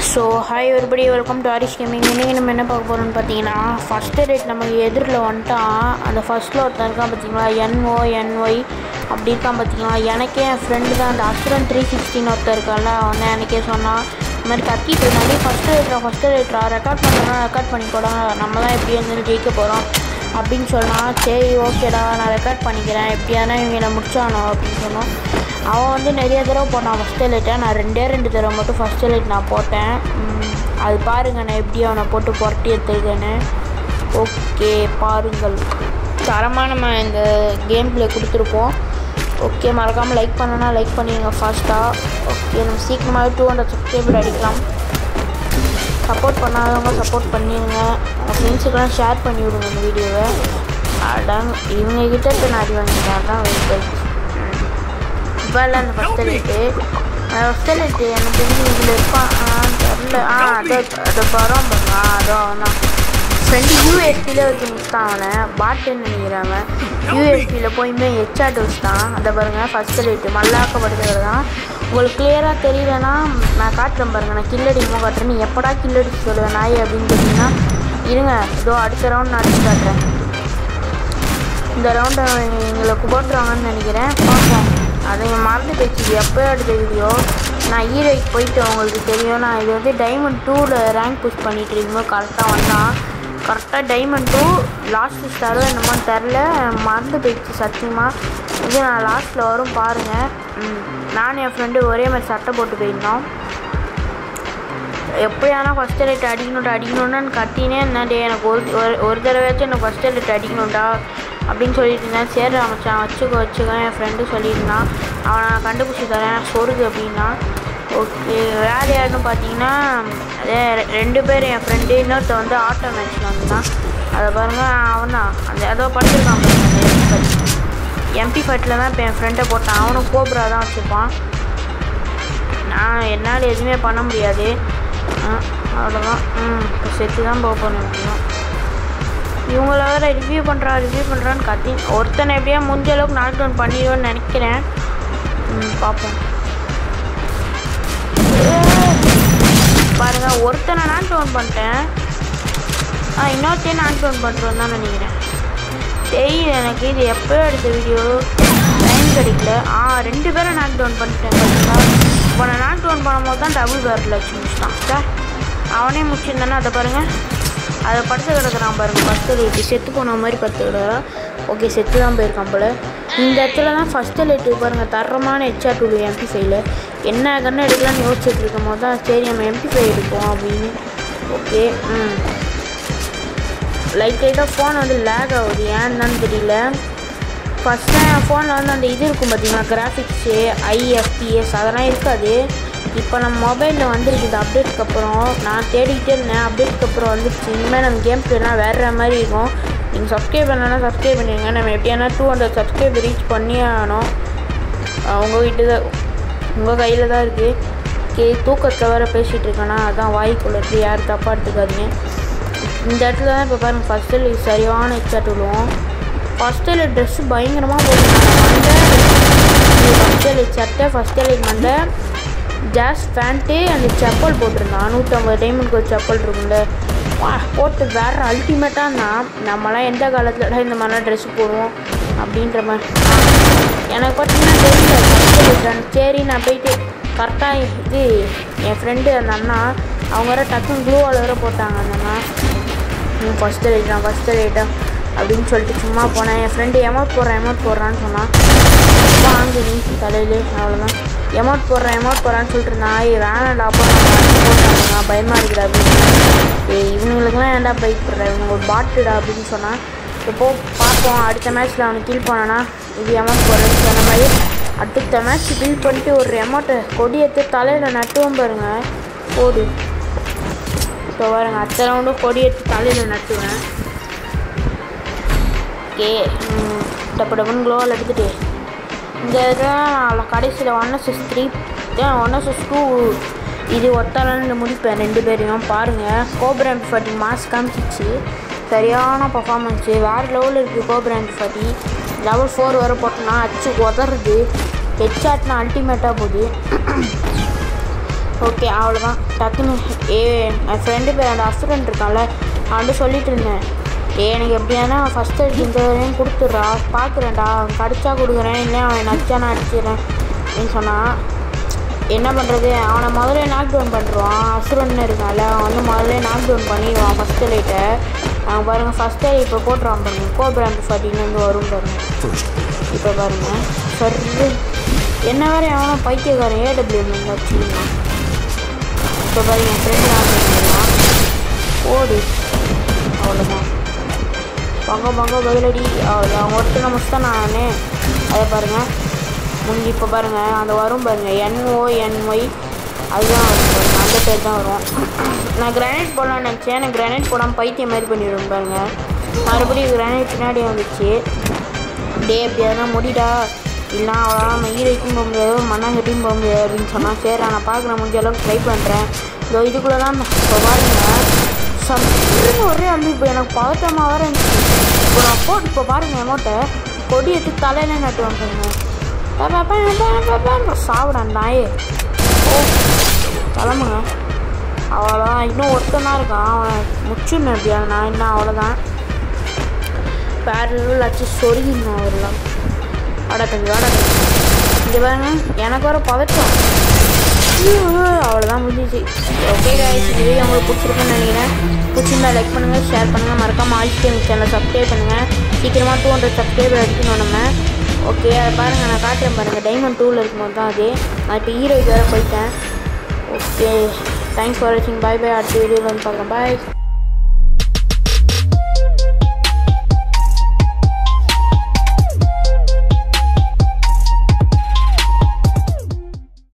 So hi everybody, welcome to Arish gaming. இன்றைக்கி நம்ம என்ன பார்க்க போகிறோம்னு பார்த்தீங்கன்னா, ஃபஸ்ட்டு ரேட் நமக்கு எதிரில் வந்துட்டான். அந்த ஃபஸ்ட்டில் ஒருத்தன் இருக்கான் பார்த்தீங்களா, NONY அப்படி இருக்கான் பார்த்தீங்களா. எனக்கே என் ஃப்ரெண்டு தான் அந்த அசுரன் 316 ஒருத்தர் இருக்கான்ல, அவன் தான் எனக்கே சொன்னான். இந்த மாதிரி கத்திட்டு இருந்தாங்க, ஃபஸ்ட்டு ரேட்ரா ரெக்கார்ட் பண்ணுறோன்னா ரெக்கார்ட் பண்ணிக்கூட, நம்ம தான் எப்படி வந்து ஜெயிக்க போகிறோம் அப்படின்னு சொன்னான். சரி ஓகேடா, நான் ரெக்கார்ட் பண்ணிக்கிறேன், எப்படியானா இவங்களை முடிச்சானோ அப்படின்னு சொன்னோம். அவன் வந்து நிறைய தடவை போட்டான் ஃபஸ்ட் எலைட்டை. நான் ரெண்டு தடவை மட்டும் ஃபஸ்ட் எலைட் நான் போட்டேன். அது பாருங்கள் நான் எப்படி அவனை போட்டு புரட்டி எடுத்துருக்கேன்னு. ஓகே பாருங்கள், தரமாக நம்ம இந்த கேம் பிளே கொடுத்துருப்போம். ஓகே, மறக்காமல் லைக் பண்ணனா லைக் பண்ணிடுங்க ஃபாஸ்ட்டாக. ஓகே, நம்ம சீக்கிரமாகவே 200 சப்ஸ்கிரைபர் அடிக்கலாம். சப்போர்ட் பண்ணாதவங்க சப்போர்ட் பண்ணிடுங்க, உங்கள் ஃப்ரெண்ட்ஸுக்கெல்லாம் ஷேர் பண்ணி விடுங்க இந்த வீடியோவை. அடாங்க இவங்ககிட்ட நான் அடி வாங்கிட்டேன் தான் வெயிட். இப்போ இல்லை அந்த ஃபஸ்ட் எலைட்டு எனக்கு தெரிஞ்சு இதில் இருப்பான் தெரில. அதை பரம் பாருங்க, அவன் தான் ஃப்ரெண்டு யூஎஸ்பியில் வச்சு முடிச்சுட்டான். அவனை பாட்டுன்னு நினைக்கிறாங்க. யூஎஸ்பியில் போயுமே ஹெச்ஆர்ட் வச்சுட்டான். அதை பாருங்கள் ஃபஸ்ட் எலைட்டு மல்லாக்கப்படுத்துறது தான். உங்களுக்கு கிளியராக தெரியலன்னா நான் காட்டுறேன் பாருங்கள், நான் கில்லடிக்குமோ காட்டுறேன். நீ எப்படா கில்லடிச்சு சொல்லுவேன் நாய் அப்படின்னு கேட்டிங்கன்னா, இருங்க இதோ அடுத்த ரவுண்ட் நான் அடிச்சு காட்டுறேன். இந்த ரவுண்டை எங்களை போட்டுருவாங்கன்னு நினைக்கிறேன், பார்ப்போம். அதை மறந்து போச்சு எப்போ எடுத்த வீடியோ. நான் ஹீரோய்க்கு போயிட்டு உங்களுக்கு தெரியும். நான் இது வந்து டைமண்ட் 2ல் ரேங்க் புஷ் பண்ணிகிட்டு இருக்கும்போது கரெக்டாக வந்தான். கரெக்டாக டைமண்ட் 2 லாஸ்ட்டு ஸ்டாரோ என்னமோன்னு தெரில, மறந்து போயிடுச்சு சத்தியமாக. இது நான் லாஸ்ட்டில் வரும் பாருங்கள். நானும் என் ஃப்ரெண்டு ஒரே மாதிரி சட்டை போட்டு போயிருந்தோம். எப்படியானா ஃபஸ்ட் எலைட் அடிக்கணுன்னு கட்டினே இருந்தேன். எனக்கு ஒரு தடவையாச்சும் எனக்கு ஃபஸ்ட் எலைட் அடிக்கணும்டா அப்படின்னு சொல்லிட்டு இருந்தேன். சரி அமைச்சான் வச்சுக்கோ என் ஃப்ரெண்டு சொல்லியிருந்தான். அவனை நான் கண்டுபிடிச்சி தரேன் சொருது அப்படின்னா. ஓகே, வேறு யாருன்னு பார்த்தீங்கன்னா அதே 2 பேர் என் ஃப்ரெண்டு, இன்னொருத்த வந்து ஆட்டோ மேட்ச்சில் வந்துதான். அதை பாருங்கள், அவன் தான் அந்த ஏதோ படிச்சிருக்கான் MP5 தான் இப்போ என் ஃப்ரெண்டை போட்டான். அவனும் கோப்ரா தான் வச்சுருப்பான். நான் என்னால் எதுவுமே பண்ண முடியாது, அவ்வளோதான். இப்போ செத்து தான் பண்ண முடியும். இவங்கள வேறு ரிவ்யூ பண்ணுறான்னு கத்தி ஒருத்தனை எப்படியா முடிஞ்ச அளவுக்கு நாக் டவுன் பண்ணிடுவேன்னு நினைக்கிறேன். பார்ப்போம். பாருங்கள், ஒருத்தனை நாக் டவுன் பண்ணிட்டேன். இன்னொருத்தையும் நாக் டவுன் பண்ணுறோன்னு தான் நினைக்கிறேன். தெரியுது எனக்கு, இது எப்போ எடுத்த வீடியோ டைம் கிடைக்கல. 2 பேரை நாக் டவுன் பண்ணிட்டேன் பார்த்தீங்களா. இப்போ நான் நாக் டவுன் பண்ணும்போது தான் டபுள் பேரில் வச்சு முடிச்சிட்டான் சார். அவனே முடிச்சிருந்தானே. அதை பாருங்கள், அதை படுத்து கிடக்குறான் பாருங்கள். ஃபஸ்ட் எலைட்டு செத்து போன மாதிரி படுத்து கிடக்குறான். ஓகே, செத்து தான் போயிருக்கான் போல். இந்த இடத்துல தான் ஃபஸ்ட் எலைட்டு பாருங்கள், தரமான ஹெச்ஆர் 2 MP5ல் என்ன கண்ணு எடுக்கலான்னு யோசிச்சுட்டு இருக்கும் போது தான் சரி நம்ம MP5 எடுப்போம் அப்படின்னு. ஓகே, லைட்டாக ஃபோன் வந்து லேக் ஆகுது, ஏன்னு தெரியல. ஃபஸ்ட்டு என் ஃபோனில் வந்து அந்த இது இருக்கும் பார்த்தீங்கன்னா, கிராஃபிக்ஸு IFPS அதெல்லாம் இருக்காது. இப்போ நம்ம மொபைலில் வந்துருக்குது அப்டேட்டுக்கு அப்புறம். நான் தேடிக்கிட்டே இருந்தேன், அப்டேட்டுக்கு அப்புறம் வந்துடுச்சு. இனிமேல் நம்ம கேம் பிளேலாம் வேறு மாதிரி இருக்கும். நீங்கள் சப்ஸ்கிரைப் பண்ணலாம் சப்ஸ்கிரைப் பண்ணிடுங்க. நம்ம எப்படியானா 200 சப்ஸ்கிரைப் ரீச் பண்ணியே ஆகணும். உங்கள் கையில் தான் இருக்குது. தூக்கத்தை வேறு பேசிகிட்டு இருக்கேன்னா அதான் வாய்க்குள்ள இருக்குது, யாரும் தப்பாக எடுத்துக்காதீங்க. இந்த இடத்துல தான் இப்போ பாருங்கள் ஃபஸ்ட் எலைட் சரியான ஹெச்ஆர் விடுவோம். ஃபஸ்ட் எலைட் ட்ரெஸ்ஸு பயங்கரமாக போட்டுருக்காங்க. ஃபஸ்ட் எலைட் சட்டை, ஃபஸ்ட் எலைட் மண்டை, ஜாஸ் பேண்ட்டு, அந்த செப்பல் போட்டிருந்தான். 150 டைமண்ட்க்கு ஒரு செப்பல் இருக்கும்ல, போட்டு வேறு அல்டிமேட்டாக இருந்தான். நம்மளாம் எந்த காலத்தில் இந்த மாதிரிலாம் ட்ரெஸ்ஸு போடுவோம் அப்படின்ற மாதிரி எனக்கு பார்த்தீங்கன்னா தெரியல. சரி நான் போயிட்டு கரெக்டாக இது என் ஃப்ரெண்டு அந்த அண்ணா அவங்க வேறு டக்குன்னு க்ளூவால் வேறு போட்டாங்க. அந்த அண்ணா ஃபஸ்ட் எலைட்டா அப்படின்னு சொல்லிட்டு சும்மா போனேன். என் ஃப்ரெண்டு எமௌண்ட் போடுறான்னு சொன்னான். வாங்கி நீ தலையிலே அவ்வளோதான். எமௌண்ட் போடுறான்னு சொல்லிட்டு இருந்தான். வேணாண்டா போட்டாங்க, பயமாக இருக்குடா அப்படின்னு. இவங்களுக்குலாம் ஏன்டா பைக் போடுறேன், இவங்க ஒரு பாட்டுடா அப்படின்னு சொன்னான். இப்போ பார்ப்போம், அடுத்த மேட்ச்சில் அவனுக்கு கில் பண்ணானா இது எமௌண்ட் போடுறேன்னு சொன்ன மாதிரி அடுத்த மேட்ச் கில் பண்ணிட்டு ஒரு எமௌண்ட்டை கொடியேற்று தலையில் நட்டுவோம் பாருங்கள். போடு இப்போ பாருங்கள், அடுத்த ரவுண்டும் கொடியேற்று தலையில் நட்டுவேன். ஓகே, டப்புன்னு க்ளோவால் எடுத்துகிட்டு இந்த இதில் கடைசியில் 1vs3 1vs2 இது ஒத்தாலன்னு முடிப்பேன் 2 பேரையும். பாருங்கள், கோப்ரா MP40 மாஸ் காமிச்சிச்சு, சரியான பர்ஃபார்மன்ஸு வேறு லெவலில் இருக்குது. கோப்ரா MP40 லெவல் 4 வரை போட்டோன்னா அச்சு உதறது. ஹெட்ஷாட்னா அல்டிமேட்டாக போகுது. ஓகே அவ்வளோதான். டக்குன்னு என் ஃப்ரெண்டு பேர் அந்த அசுரன் இருக்கான்ல அவன்ட்டு சொல்லிட்டு இருந்தேன். எனக்கு எப்படியானா ஃபஸ்ட்டு இந்த வரையும் கொடுத்துட்றா பார்க்குறேன்டா, அவன் கடிச்சா கொடுக்குறேன், இல்லை அவன் நச்சா நான் அடிச்சிடுறேன் அப்படின்னு சொன்னான். என்ன பண்ணுறது, அவனை முதல்ல நாக் டவுன் பண்ணுறான். அசுரன்னு இருக்கான்ல அவன் வந்து முதல்ல நாக் டவுன் பண்ணிடுவான் ஃபஸ்ட்டு லைட்டை. அவன் பாருங்கள் ஃபஸ்ட்டு இப்போ போட்டுறான் பாருங்கள். கோபிராம்பு ஃபார்ட்டிலேருந்து வரும் பாருங்கள். இப்போ பாருங்கள் சரி என்ன வேறு எவனோ பைத்தியக்காரன் ஏடபிள்யூஎம் வச்சுருந்தான். இப்போ பாருங்கள் என் ஃப்ரெண்டு நான் பண்ணிடலாம் ஓடு. அவ்வளோதான் பங்க பதிலடி. அவ்வளோதான் ஒருத்தனை முடிச்சுதான் நானே. அதை பாருங்கள் முடிஞ்சு. இப்போ பாருங்கள் அந்த வரும் பாருங்கள் NONY அதுதான் வரும் பாருங்கள். அந்த பேர் தான் வரும். நான் கிரானைட் போடலான்னு நினச்சேன். எனக்கு கிரானைட் போடாமல் பைத்தியம் மாதிரி பண்ணிவிடும் பாருங்கள். மறுபடியும் கிரானைட் பின்னாடி வந்துச்சு. எப்படியாதுனா முடிடா இல்லைனா அவ்வளோ நம்ம ஈரைக்கும் போக முடியாது மண்ணாங்கட்டியும் போக முடியாது அப்படின்னு சொன்னால் சரி நான் பார்க்குறேன் முடிஞ்ச அளவுக்கு ட்ரை பண்ணுறேன். இதோ இதுக்குள்ளே தான் இப்போ பாருங்கள் சட்டுன்னு ஒரே அள்ளி. இப்போ எனக்கு பதட்டமாக வேறு இருந்துச்சு. இப்போ நான் போட்டு இப்போ பாருங்கள் அமௌண்ட்டை கொடி எடுத்து தலையில நட்டுவாங்க சாப்பிடான் நாயே. ஓ கிளம்புங்க. அவ்வளோதான். இன்னும் ஒருத்தனா இருக்கான் அவனை முச்சுன்னு எப்படியா நான் என்ன அவ்வளோதான். பேரல் ஆச்சு சொருகிடணும் அவரெல்லாம். வாடத்தம்பி இங்கே பாருங்க எனக்கு வர பதட்டம். அவ்வளோதான் முடிஞ்சிச்சு. ஓகே கைஸ் இந்த வீடியோ உங்களுக்கு பிடிச்சிருக்குன்னு நினைக்கிறேன். பிடிச்சிருந்தா லைக் பண்ணுங்கள், ஷேர் பண்ணுங்கள், மறக்காமல் ஆல்ஸ்டேம் சேனலை சப்ஸ்கிரைப் பண்ணுங்கள். சீக்கிரமாக 200 சப்ஸ்கிரைபர் எடுத்துக்கணும் நம்ம. ஓகே அதை பாருங்கள் நான் காட்டுறேன் பாருங்கள். டைமண்ட் 2ல் இருக்கும்போது தான் அது. நான் இப்போ ஹீரோய்க்கு வேறு போயிட்டேன். ஓகே தேங்க்ஸ் ஃபார் வாட்சிங். பாய் அடுத்த வீடியோவில் வந்து பார்க்குறேன். பாய்.